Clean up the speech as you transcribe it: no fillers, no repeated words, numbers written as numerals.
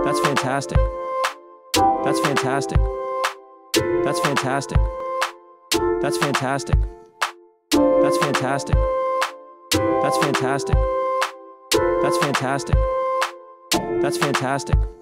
That's fantastic. That's fantastic. That's fantastic. That's fantastic. That's fantastic. That's fantastic. That's fantastic. That's fantastic.